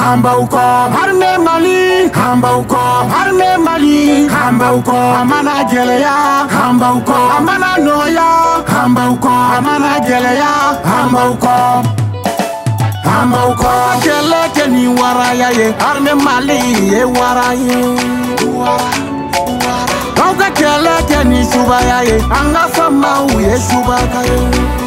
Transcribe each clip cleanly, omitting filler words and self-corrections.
hamba uko harme Mali, hamba uko harme Mali, hamba uko amana geleya, hamba uko amana noya, hamba uko amana geleya, hamba uko kele keni waraya ye harme Mali ye waraye Kauka kele keni shubaya ye anga fama uye shubaka ye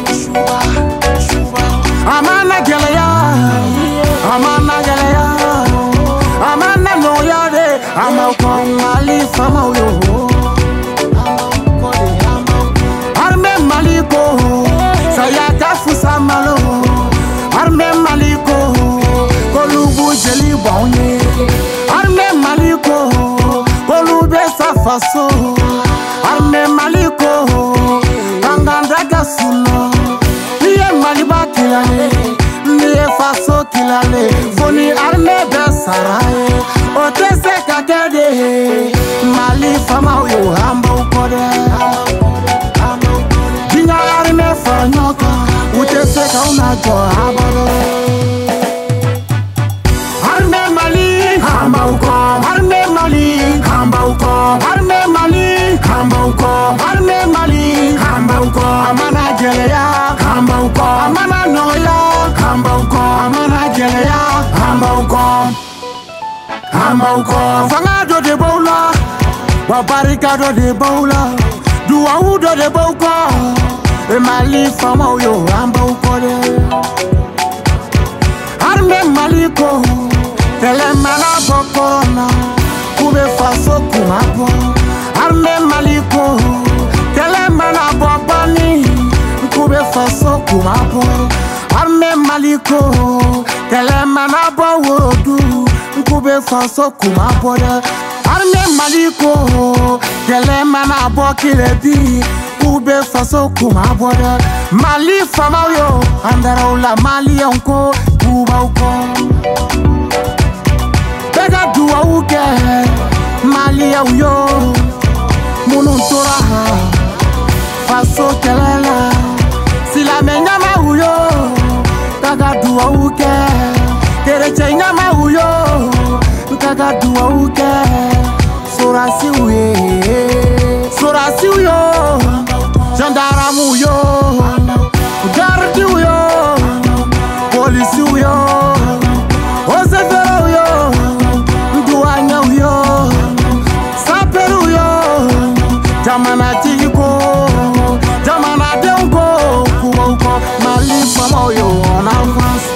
amana geleya, amana geleya, amana noya de ama uko Mali fama uyo harme Mali ko sayaka fusa malo harme Mali ko kolubu jeli bonye harme Mali ko kolube safaso harme Mali ko kanganda gasuno niye Mali bakilale niye faso kilale foni harme besaraye otese kakede Mali fama uyo hamba ukode dinga harme fanyoka utese kaunajo habaro harme Mali hamba uko harme Mali hamba uko harme Mali hamba uko harme Mali hamba uko amana geleya hamba uko amana noya hamba uko amana geleya hamba uko fanga do de boula babarika do de boula duwa do de bouko e Mali fama uyo hamba uko de harme Mali ko tele mana bokona kube faso kumabo harme Mali ko tele mana bobani kube faso kumabo harme Mali ko tele mana bowodu kube faso kumabo harme Mali ko tele mana bokilebi kube faso kumabo Mali fama yo andara ula Mali onko kuba uko Bega duwa uke Mali ya uyo Mununtura faso kelela sila menyama uyo kaga duwa uke kereche nyama uyo kaga duwa uke sorasi uyo gendarme uyo garde uyo police uyo ozefero uyo nduanya uyo saperu uyo jamana tiko jamana dengo kuwoko Mali fama uyo on avance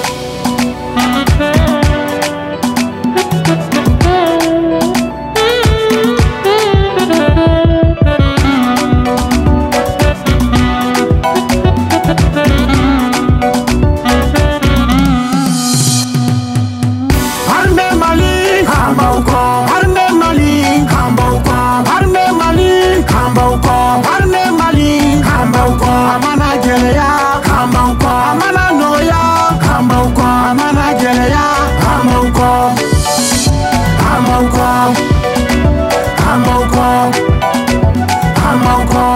amana geleya hamba uko amana noya hamba uko amana geleya hamba uko hamba uko hamba uko hamba uko